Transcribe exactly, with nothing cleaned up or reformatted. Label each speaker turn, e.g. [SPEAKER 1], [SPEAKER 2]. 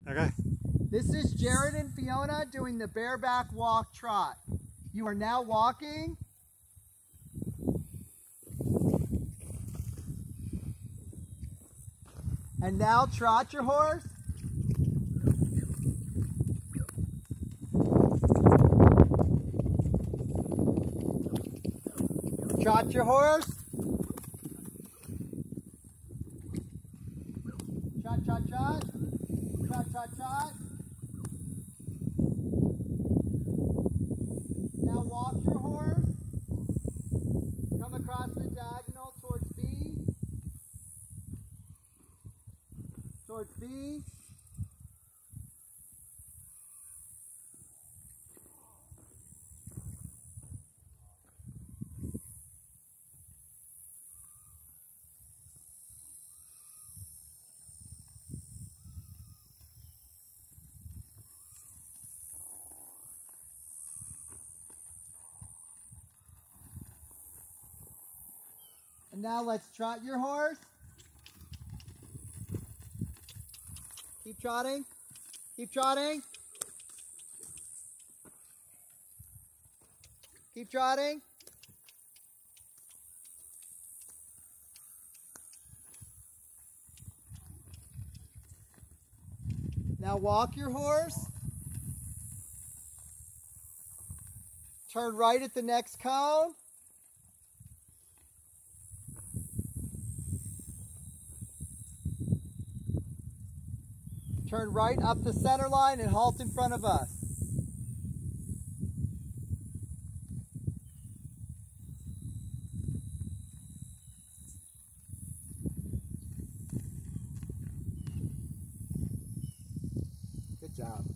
[SPEAKER 1] Okay.
[SPEAKER 2] This is Jarrod and Fiona doing the bareback walk trot. You are now walking. And now trot your horse. Trot your horse. Trot, trot, trot. Trot, trot, trot. Now walk your horse. Come across the diagonal towards B. Towards B. And now let's trot your horse. Keep trotting. Keep trotting. Keep trotting. Now walk your horse. Turn right at the next cone. Turn right up the center line and halt in front of us. Good job.